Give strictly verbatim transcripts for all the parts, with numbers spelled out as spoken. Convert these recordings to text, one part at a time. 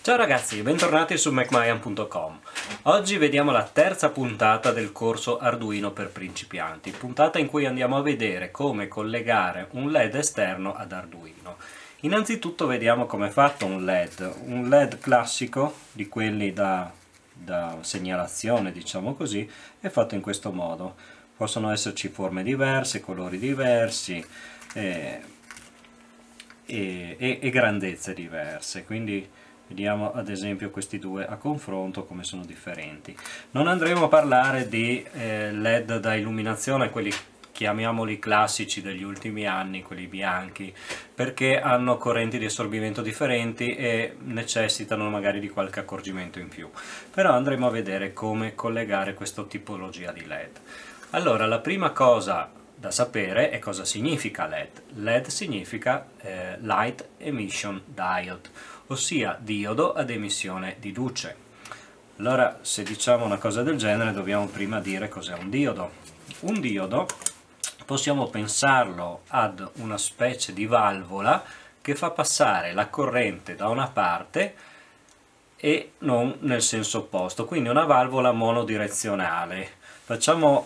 Ciao ragazzi, bentornati su mac mayan punto com. Oggi vediamo la terza puntata del corso Arduino per principianti, puntata in cui andiamo a vedere come collegare un L E D esterno ad Arduino. Innanzitutto vediamo come è fatto un L E D, un L E D classico, di quelli da, da segnalazione, diciamo così, è fatto in questo modo. Possono esserci forme diverse, colori diversi e, e, e, e grandezze diverse, quindi vediamo ad esempio questi due a confronto come sono differenti. Non andremo a parlare di eh, L E D da illuminazione, quelli chiamiamoli classici degli ultimi anni, quelli bianchi, perché hanno correnti di assorbimento differenti e necessitano magari di qualche accorgimento in più. Però andremo a vedere come collegare questa tipologia di L E D. Allora, la prima cosa da sapere è cosa significa L E D. L E D significa eh, Light Emission Diode, ossia diodo ad emissione di luce. Allora, se diciamo una cosa del genere, dobbiamo prima dire cos'è un diodo. Un diodo possiamo pensarlo ad una specie di valvola che fa passare la corrente da una parte e non nel senso opposto, quindi una valvola monodirezionale. Facciamo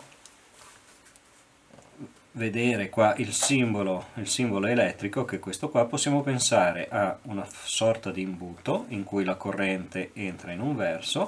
vedere qua il simbolo, il simbolo elettrico, che è questo qua. Possiamo pensare a una sorta di imbuto in cui la corrente entra in un verso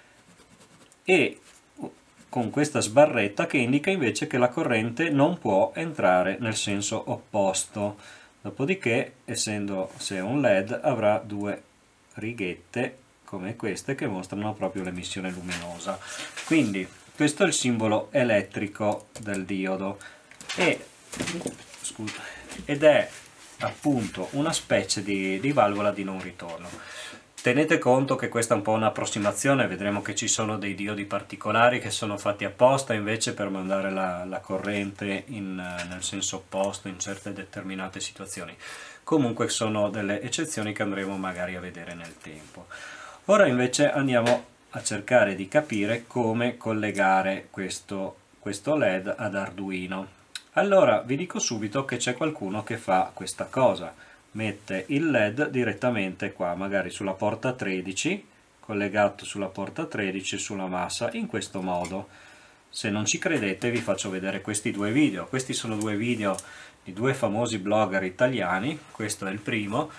e con questa sbarretta che indica invece che la corrente non può entrare nel senso opposto. Dopodiché, essendo se è un L E D, avrà due righette come queste che mostrano proprio l'emissione luminosa. Quindi questo è il simbolo elettrico del diodo. E, scusa, ed è appunto una specie di, di valvola di non ritorno. Tenete conto che questa è un po' un'approssimazione, vedremo che ci sono dei diodi particolari che sono fatti apposta invece per mandare la, la corrente in, nel senso opposto in certe determinate situazioni. Comunque sono delle eccezioni che andremo magari a vedere nel tempo. Ora invece andiamo a cercare di capire come collegare questo, questo L E D ad Arduino. Allora vi dico subito che c'è qualcuno che fa questa cosa, mette il L E D direttamente qua, magari sulla porta tredici, collegato sulla porta tredici sulla massa, in questo modo. Se non ci credete vi faccio vedere questi due video. Questi sono due video di due famosi blogger italiani. Questo è il primo,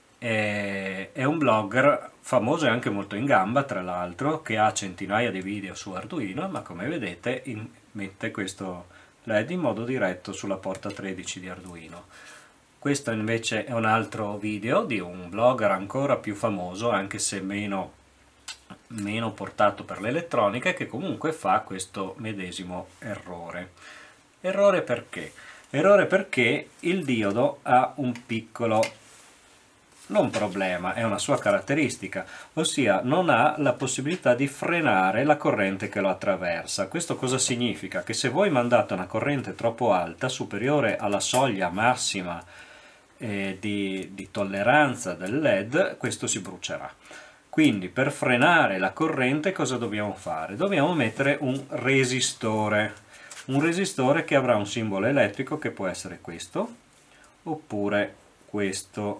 è un blogger famoso e anche molto in gamba, tra l'altro, che ha centinaia di video su Arduino, ma come vedete in, mette questo L E D in modo diretto sulla porta tredici di Arduino. Questo invece è un altro video di un blogger ancora più famoso, anche se meno, meno portato per l'elettronica, che comunque fa questo medesimo errore. Errore perché? Errore perché il diodo ha un piccolo, non problema, è una sua caratteristica, ossia non ha la possibilità di frenare la corrente che lo attraversa. Questo cosa significa? Che se voi mandate una corrente troppo alta, superiore alla soglia massima eh, di, di tolleranza del L E D, questo si brucerà. Quindi per frenare la corrente cosa dobbiamo fare? Dobbiamo mettere un resistore, un resistore che avrà un simbolo elettrico che può essere questo, oppure questo.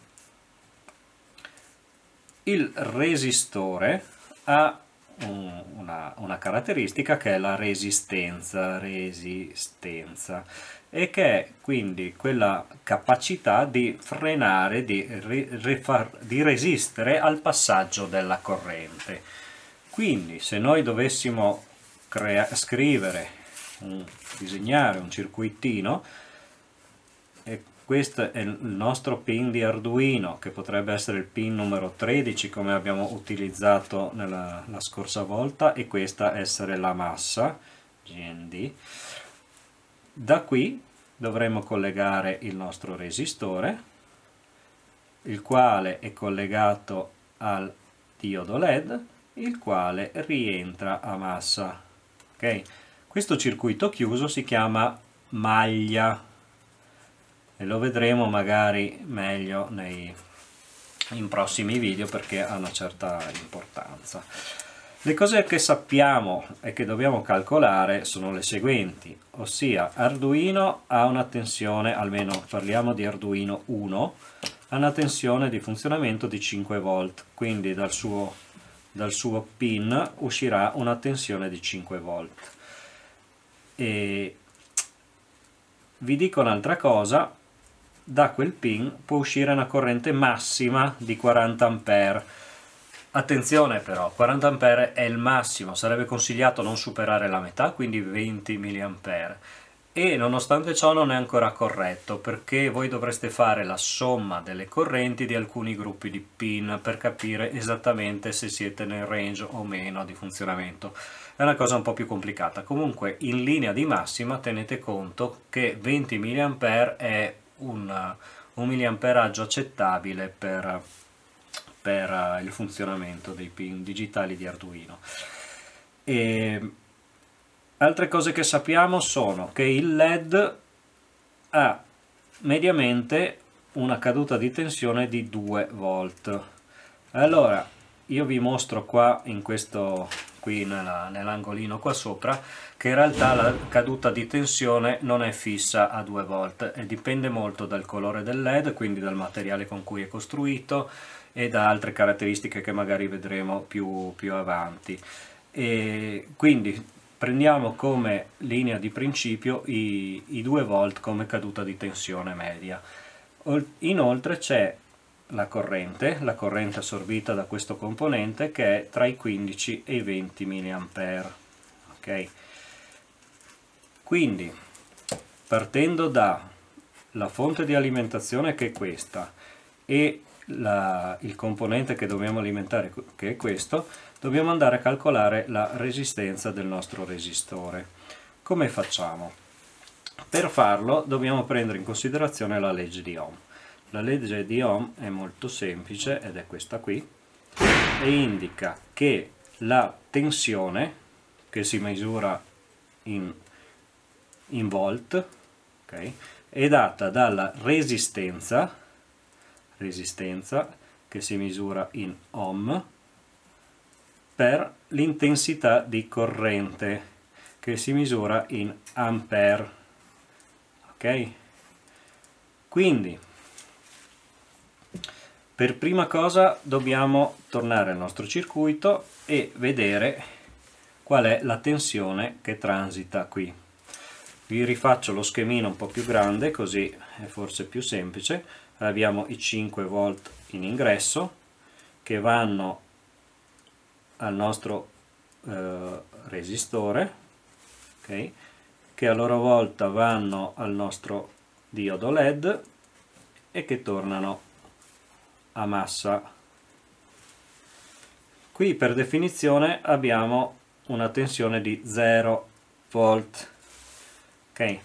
Il resistore ha un, una, una caratteristica che è la resistenza, resistenza, e che è quindi quella capacità di frenare, di, rifar, di resistere al passaggio della corrente. Quindi se noi dovessimo crea, scrivere, un, disegnare un circuitino, e questo è il nostro pin di Arduino, che potrebbe essere il pin numero tredici come abbiamo utilizzato nella la scorsa volta, e questa essere la massa G N D. Da qui dovremo collegare il nostro resistore, il quale è collegato al diodo L E D, il quale rientra a massa. Ok? Questo circuito chiuso si chiama maglia e lo vedremo magari meglio nei, in prossimi video perché ha una certa importanza. Le cose che sappiamo e che dobbiamo calcolare sono le seguenti, ossia Arduino ha una tensione, almeno parliamo di Arduino uno, ha una tensione di funzionamento di cinque volt, quindi dal suo, dal suo pin uscirà una tensione di cinque volt. E vi dico un'altra cosa: da quel pin può uscire una corrente massima di quaranta ampere. Attenzione però, quaranta ampere è il massimo, sarebbe consigliato non superare la metà, quindi venti milliampere. E nonostante ciò non è ancora corretto, perché voi dovreste fare la somma delle correnti di alcuni gruppi di pin per capire esattamente se siete nel range o meno di funzionamento. È una cosa un po' più complicata. Comunque in linea di massima tenete conto che venti milliampere è un, un miliamperaggio accettabile per, per il funzionamento dei pin digitali di Arduino. E altre cose che sappiamo sono che il L E D ha mediamente una caduta di tensione di due volt. Allora io vi mostro qua in questo qui nell'angolino qua sopra che in realtà la caduta di tensione non è fissa a due volt e dipende molto dal colore del L E D, quindi dal materiale con cui è costruito e da altre caratteristiche che magari vedremo più, più avanti. E quindi prendiamo come linea di principio i, i due volt come caduta di tensione media. Inoltre c'è la corrente, la corrente assorbita da questo componente, che è tra i quindici e i venti milliampere. Ok? Quindi partendo dalla fonte di alimentazione, che è questa, e la, il componente che dobbiamo alimentare, che è questo, dobbiamo andare a calcolare la resistenza del nostro resistore. Come facciamo? Per farlo dobbiamo prendere in considerazione la legge di Ohm. La legge di Ohm è molto semplice ed è questa qui, e indica che la tensione, che si misura in, in volt, okay, è data dalla resistenza, resistenza che si misura in ohm, per l'intensità di corrente che si misura in ampere. Ok? Quindi per prima cosa dobbiamo tornare al nostro circuito e vedere qual è la tensione che transita qui. Vi rifaccio lo schemino un po' più grande, così è forse più semplice. Abbiamo i cinque volt in ingresso che vanno al nostro eh, resistore, okay, che a loro volta vanno al nostro diodo L E D e che tornano a massa. Qui per definizione abbiamo una tensione di zero volt. Ok,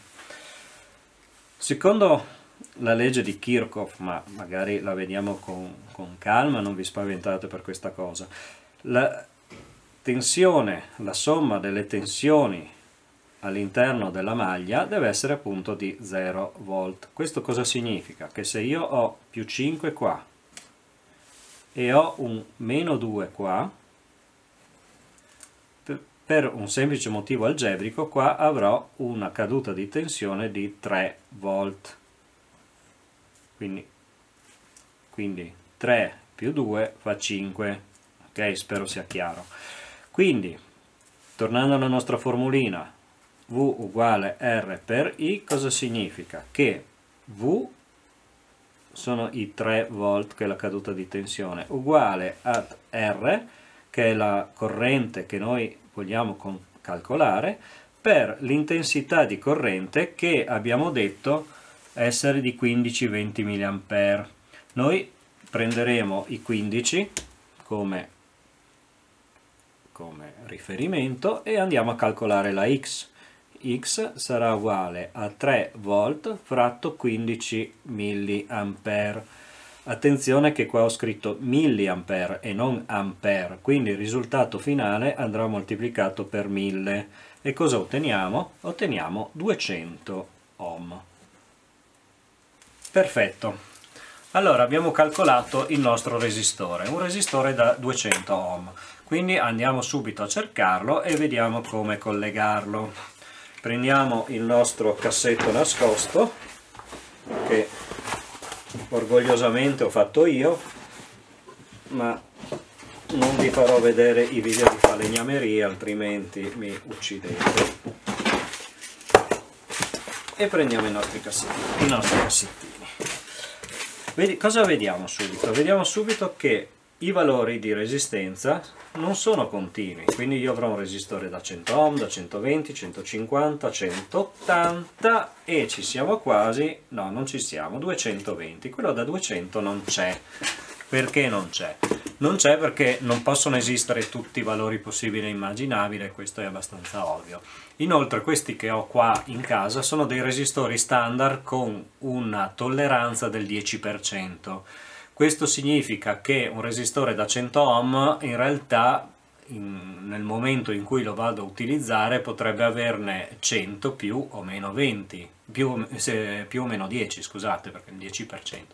secondo la legge di Kirchhoff, ma magari la vediamo con, con calma, non vi spaventate per questa cosa, la tensione, la somma delle tensioni all'interno della maglia deve essere appunto di zero volt. Questo cosa significa? Che se io ho più cinque qua e ho un meno due qua, per un semplice motivo algebrico qua avrò una caduta di tensione di tre volt. Quindi, quindi tre più due fa cinque. Ok, spero sia chiaro. Quindi, tornando alla nostra formulina, V uguale R per I, cosa significa? Che V sono i tre volt, che è la caduta di tensione, uguale a R, che è la corrente che noi vogliamo calcolare, per l'intensità di corrente che abbiamo detto essere di quindici venti milliampere. Noi prenderemo i quindici come, come riferimento e andiamo a calcolare la X. X sarà uguale a tre volt fratto quindici milliampere. Attenzione che qua ho scritto milliampere e non ampere, quindi il risultato finale andrà moltiplicato per mille. E cosa otteniamo? Otteniamo duecento ohm. Perfetto. Allora abbiamo calcolato il nostro resistore, un resistore da duecento ohm. Quindi andiamo subito a cercarlo e vediamo come collegarlo. Prendiamo il nostro cassetto nascosto, che orgogliosamente ho fatto io, ma non vi farò vedere i video di falegnameria, altrimenti mi uccidete. E prendiamo i nostri cassettini, i nostri cassettini. Vedi, cosa vediamo subito? Vediamo subito che i valori di resistenza non sono continui, quindi io avrò un resistore da cento ohm, da centoventi, centocinquanta, centottanta e ci siamo quasi, no non ci siamo, duecentoventi, quello da duecento non c'è. Perché non c'è? Non c'è perché non possono esistere tutti i valori possibili e immaginabili, questo è abbastanza ovvio. Inoltre questi che ho qua in casa sono dei resistori standard con una tolleranza del dieci per cento. Questo significa che un resistore da cento ohm in realtà in, nel momento in cui lo vado a utilizzare potrebbe averne cento più o meno venti, più, se, più o meno dieci, scusate, perché il dieci per cento.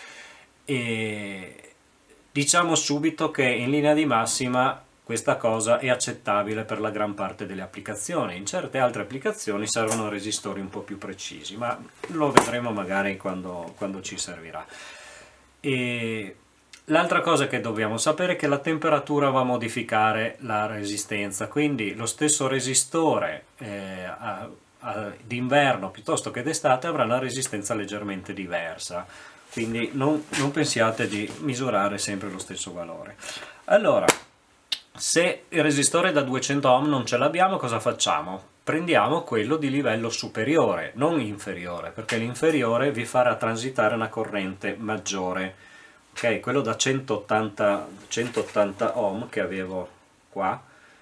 E diciamo subito che in linea di massima questa cosa è accettabile per la gran parte delle applicazioni. In certe altre applicazioni servono resistori un po' più precisi, ma lo vedremo magari quando, quando ci servirà. E l'altra cosa che dobbiamo sapere è che la temperatura va a modificare la resistenza, quindi lo stesso resistore eh, d'inverno piuttosto che d'estate avrà una resistenza leggermente diversa, quindi non, non pensiate di misurare sempre lo stesso valore. Allora, se il resistore da duecento ohm non ce l'abbiamo, cosa facciamo? Prendiamo quello di livello superiore, non inferiore, perché l'inferiore vi farà transitare una corrente maggiore. Ok, quello da centottanta ohm che avevo qua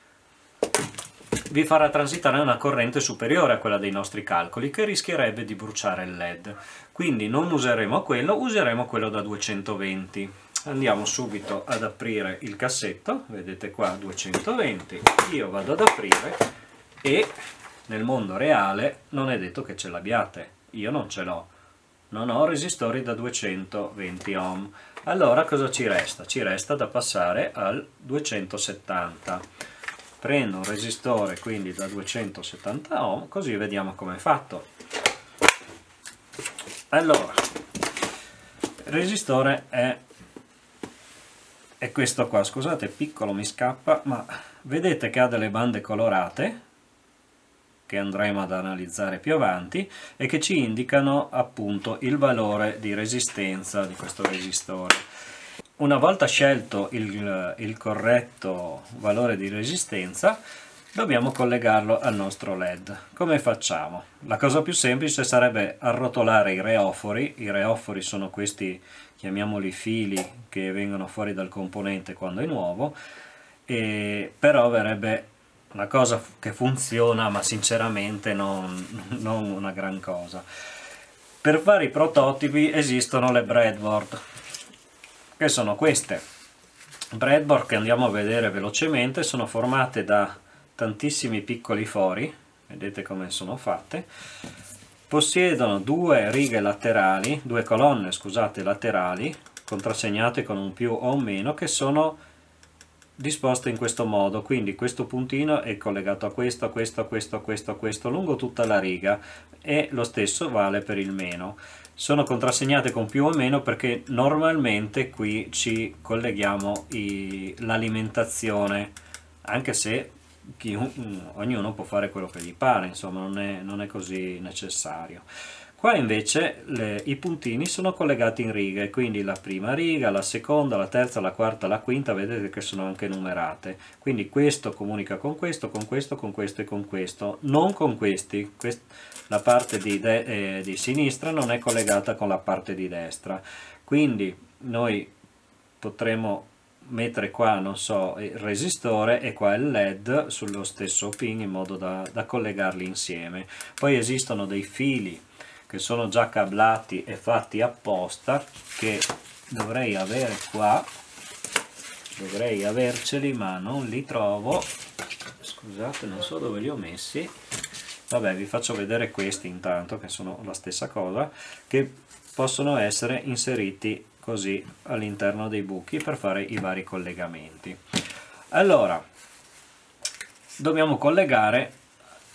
vi farà transitare una corrente superiore a quella dei nostri calcoli, che rischierebbe di bruciare il led. Quindi non useremo quello, useremo quello da duecentoventi. Andiamo subito ad aprire il cassetto, vedete qua duecentoventi, io vado ad aprire e nel mondo reale non è detto che ce l'abbiate, io non ce l'ho, non ho resistori da duecentoventi ohm. Allora cosa ci resta? Ci resta da passare al duecentosettanta. Prendo un resistore quindi da duecentosettanta ohm, così vediamo come è fatto. Allora, il resistore è, è questo qua, scusate, piccolo mi scappa, ma vedete che ha delle bande colorate, che andremo ad analizzare più avanti, e che ci indicano appunto il valore di resistenza di questo resistore. Una volta scelto il, il corretto valore di resistenza, dobbiamo collegarlo al nostro led. Come facciamo? La cosa più semplice sarebbe arrotolare i reofori. I reofori sono questi, chiamiamoli fili, che vengono fuori dal componente quando è nuovo, e però verrebbe una cosa che funziona, ma sinceramente non, non una gran cosa. Per fare i prototipi esistono le breadboard, che sono queste. Breadboard che andiamo a vedere velocemente, sono formate da tantissimi piccoli fori, vedete come sono fatte, possiedono due righe laterali, due colonne scusate laterali, contrassegnate con un più o un meno, che sono disposte in questo modo, quindi questo puntino è collegato a questo, a questo, a questo, a questo, a questo, lungo tutta la riga, e lo stesso vale per il meno. Sono contrassegnate con più o meno perché normalmente qui ci colleghiamo l'alimentazione, anche se chi, ognuno può fare quello che gli pare, insomma non è, non è così necessario. Qua invece le, i puntini sono collegati in righe, quindi la prima riga, la seconda, la terza, la quarta, la quinta, vedete che sono anche numerate, quindi questo comunica con questo, con questo, con questo e con questo, non con questi. Quest la parte di, de eh, di sinistra non è collegata con la parte di destra, quindi noi potremo mettere qua, non so, il resistore e qua il led sullo stesso pin in modo da, da collegarli insieme. Poi esistono dei fili che sono già cablati e fatti apposta, che dovrei avere qua, dovrei averceli ma non li trovo, scusate, non so dove li ho messi. Vabbè, vi faccio vedere questi intanto, che sono la stessa cosa, che possono essere inseriti così all'interno dei buchi per fare i vari collegamenti. Allora, dobbiamo collegare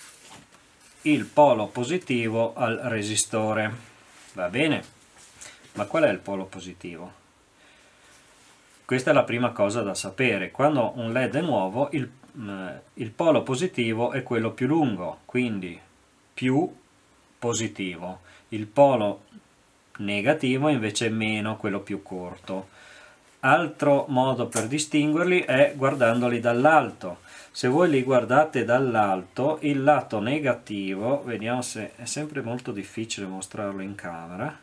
il polo positivo al resistore, va bene? ma qual è il polo positivo? Questa è la prima cosa da sapere. Quando un led è nuovo, il, eh, il polo positivo è quello più lungo, quindi più positivo. Il polo negativo invece è meno, quello più corto. Altro modo per distinguerli è guardandoli dall'alto. Se voi li guardate dall'alto, il lato negativo, vediamo se è sempre molto difficile mostrarlo in camera,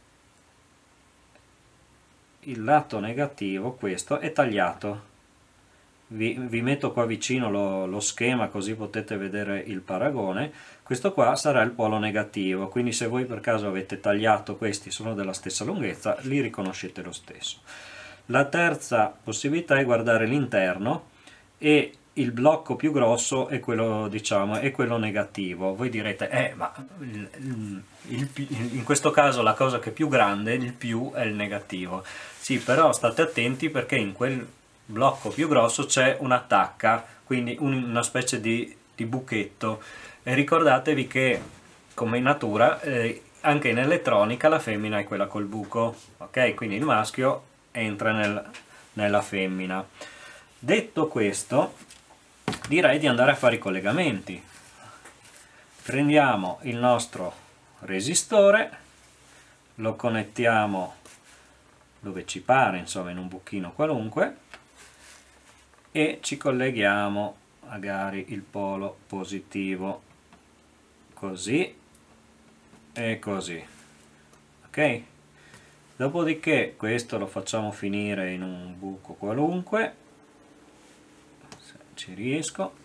il lato negativo, questo, è tagliato. Vi, vi metto qua vicino lo, lo schema così potete vedere il paragone. Questo qua sarà il polo negativo, quindi se voi per caso avete tagliato questi, sono della stessa lunghezza, li riconoscete lo stesso. La terza possibilità è guardare l'interno e il blocco più grosso è quello, diciamo, è quello negativo. Voi direte, eh, ma il, il, il, in questo caso la cosa che è più grande, il più, è il negativo. Sì, però state attenti perché in quel blocco più grosso c'è un'attacca, quindi un, una specie di, di buchetto. E ricordatevi che, come in natura, eh, anche in elettronica la femmina è quella col buco, ok? Quindi il maschio entra nel, nella femmina. Detto questo, direi di andare a fare i collegamenti. Prendiamo il nostro resistore, lo connettiamo dove ci pare, insomma in un buchino qualunque, e ci colleghiamo magari il polo positivo così e così, ok? Dopodiché questo lo facciamo finire in un buco qualunque, se ci riesco.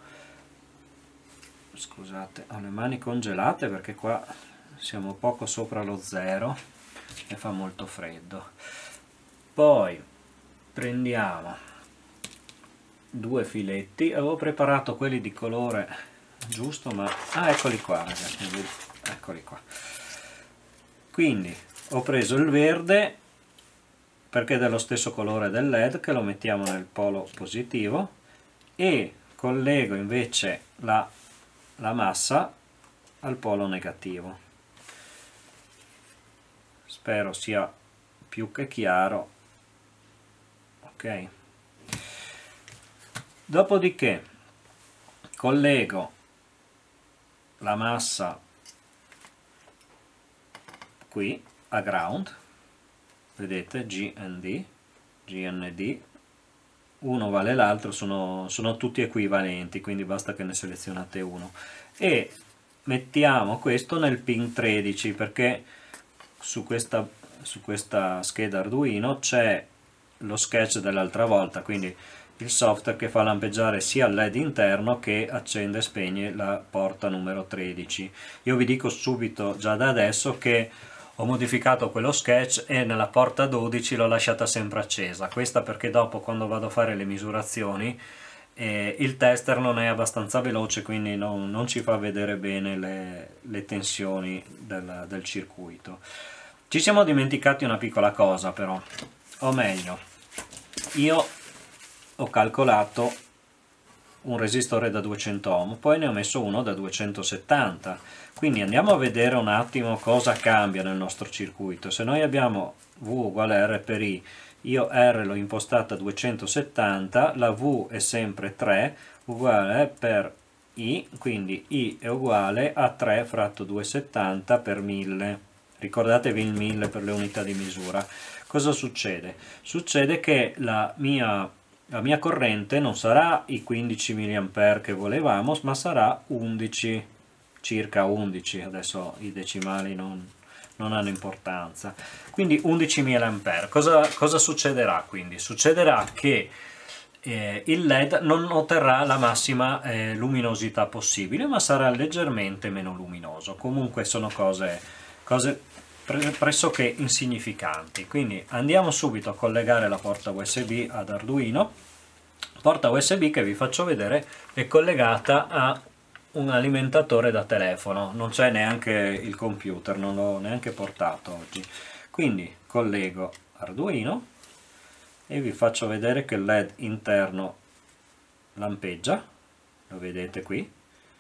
Scusate, ho le mani congelate perché qua siamo poco sopra lo zero e fa molto freddo. Poi prendiamo due filetti, avevo preparato quelli di colore giusto, ma ah, eccoli qua ragazzi, eccoli qua. Quindi ho preso il verde perché è dello stesso colore del led, che lo mettiamo nel polo positivo, e collego invece la, la massa al polo negativo. Spero sia più che chiaro. Ok, dopodiché collego la massa qui a ground, vedete, G N D, G N D, uno vale l'altro, sono, sono tutti equivalenti, quindi basta che ne selezionate uno, e mettiamo questo nel pin tredici perché su questa, su questa scheda Arduino c'è lo sketch dell'altra volta, quindi il software che fa lampeggiare sia il led interno che accende e spegne la porta numero tredici. Io vi dico subito già da adesso che ho modificato quello sketch e nella porta dodici l'ho lasciata sempre accesa, questa perché dopo quando vado a fare le misurazioni eh, il tester non è abbastanza veloce, quindi non, non ci fa vedere bene le, le tensioni del, del circuito. Ci siamo dimenticati una piccola cosa però, o meglio, io ho calcolato un resistore da duecento ohm, poi ne ho messo uno da duecentosettanta, quindi andiamo a vedere un attimo cosa cambia nel nostro circuito. Se noi abbiamo V uguale R per I, io R l'ho impostata a duecentosettanta, la V è sempre tre, uguale per I, quindi I è uguale a tre fratto duecentosettanta per mille. Ricordatevi il mille per le unità di misura. Cosa succede? Succede che la mia, la mia corrente non sarà i quindici milliampere che volevamo, ma sarà undici, circa undici, adesso i decimali non, non hanno importanza, quindi undici milliampere. Cosa, cosa succederà quindi? Succederà che eh, il led non otterrà la massima eh, luminosità possibile, ma sarà leggermente meno luminoso. Comunque sono cose, cose pressoché insignificanti. Quindi andiamo subito a collegare la porta U S B ad Arduino, porta U S B che vi faccio vedere è collegata a un alimentatore da telefono, non c'è neanche il computer, non l'ho neanche portato oggi. Quindi collego Arduino e vi faccio vedere che il led interno lampeggia, lo vedete qui,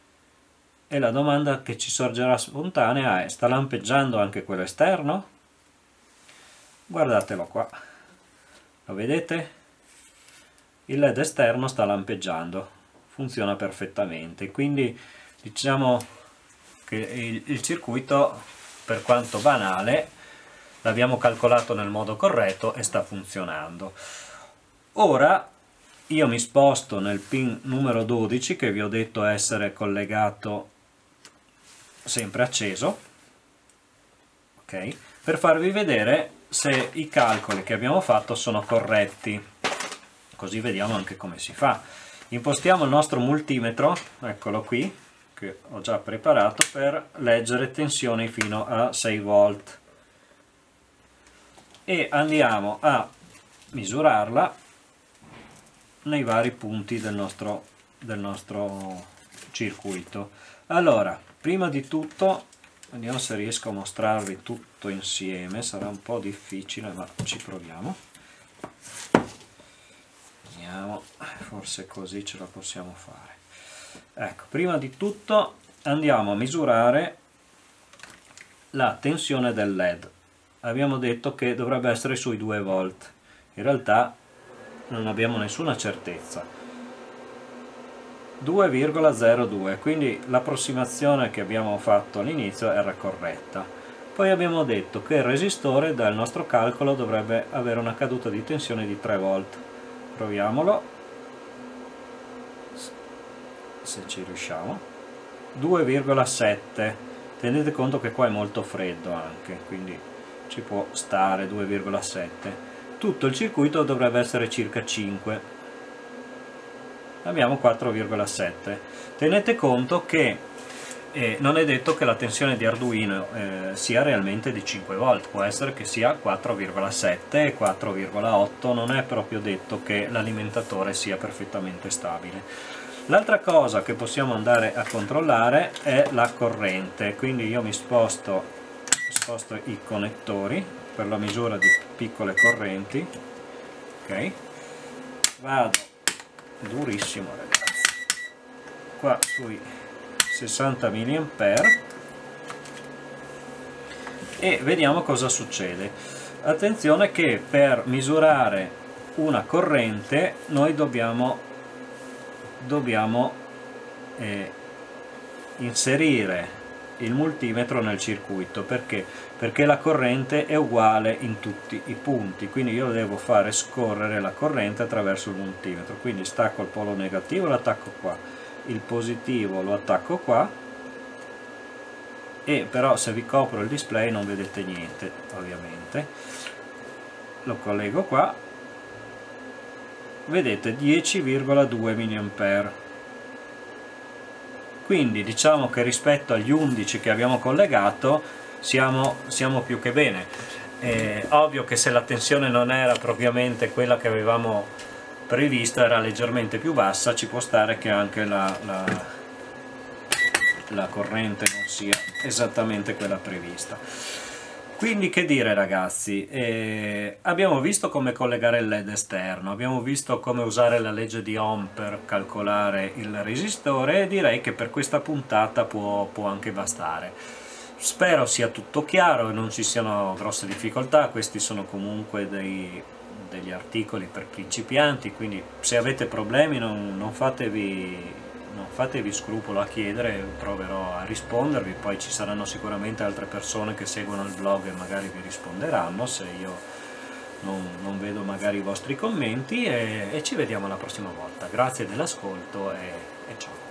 e la domanda che ci sorgerà spontanea è: sta lampeggiando anche quello esterno? guardatelo qua, lo vedete? Il led esterno sta lampeggiando, funziona perfettamente, quindi diciamo che il, il circuito, per quanto banale, l'abbiamo calcolato nel modo corretto e sta funzionando. Ora io mi sposto nel pin numero dodici, che vi ho detto essere collegato sempre acceso, ok, per farvi vedere se i calcoli che abbiamo fatto sono corretti, così vediamo anche come si fa. Impostiamo il nostro multimetro, eccolo qui, che ho già preparato, per leggere tensioni fino a sei volt, e andiamo a misurarla nei vari punti del nostro, del nostro circuito. Allora, prima di tutto vediamo se riesco a mostrarvi tutto insieme, sarà un po' difficile ma ci proviamo. Vediamo, forse così ce la possiamo fare. Ecco, prima di tutto andiamo a misurare la tensione del led. Abbiamo detto che dovrebbe essere sui due volt, in realtà non abbiamo nessuna certezza. Due virgola zero due, quindi l'approssimazione che abbiamo fatto all'inizio era corretta. Poi abbiamo detto che il resistore dal nostro calcolo dovrebbe avere una caduta di tensione di tre volt. Proviamolo, se ci riusciamo. Due virgola sette, tenete conto che qua è molto freddo anche, quindi ci può stare due virgola sette. Tutto il circuito dovrebbe essere circa cinque, abbiamo quattro virgola sette. Tenete conto che eh, non è detto che la tensione di Arduino eh, sia realmente di cinque volt, può essere che sia quattro virgola sette e quattro virgola otto, non è proprio detto che l'alimentatore sia perfettamente stabile. L'altra cosa che possiamo andare a controllare è la corrente, quindi io mi sposto, sposto i connettori per la misura di piccole correnti, ok, vado durissimo ragazzi, qua sui sessanta milliampere, e vediamo cosa succede. Attenzione che per misurare una corrente noi dobbiamo, dobbiamo eh, inserire il multimetro nel circuito. Perché? Perché la corrente è uguale in tutti i punti, quindi io devo fare scorrere la corrente attraverso il multimetro. Quindi stacco il polo negativo, lo attacco qua, il positivo lo attacco qua, e però se vi copro il display non vedete niente ovviamente. Lo collego qua, vedete dieci virgola due milliampere. Quindi diciamo che rispetto agli undici che abbiamo collegato siamo, siamo più che bene. È ovvio che se la tensione non era propriamente quella che avevamo previsto, era leggermente più bassa, ci può stare che anche la, la, la corrente non sia esattamente quella prevista. Quindi che dire ragazzi, eh, abbiamo visto come collegare il led esterno, abbiamo visto come usare la legge di Ohm per calcolare il resistore, e direi che per questa puntata può, può anche bastare. Spero sia tutto chiaro e non ci siano grosse difficoltà. Questi sono comunque dei, degli articoli per principianti, quindi se avete problemi non, non fatevi... non fatevi scrupolo a chiedere, proverò a rispondervi. Poi ci saranno sicuramente altre persone che seguono il blog e magari vi risponderanno se io non, non vedo magari i vostri commenti, e, e ci vediamo la prossima volta. Grazie dell'ascolto e, e ciao.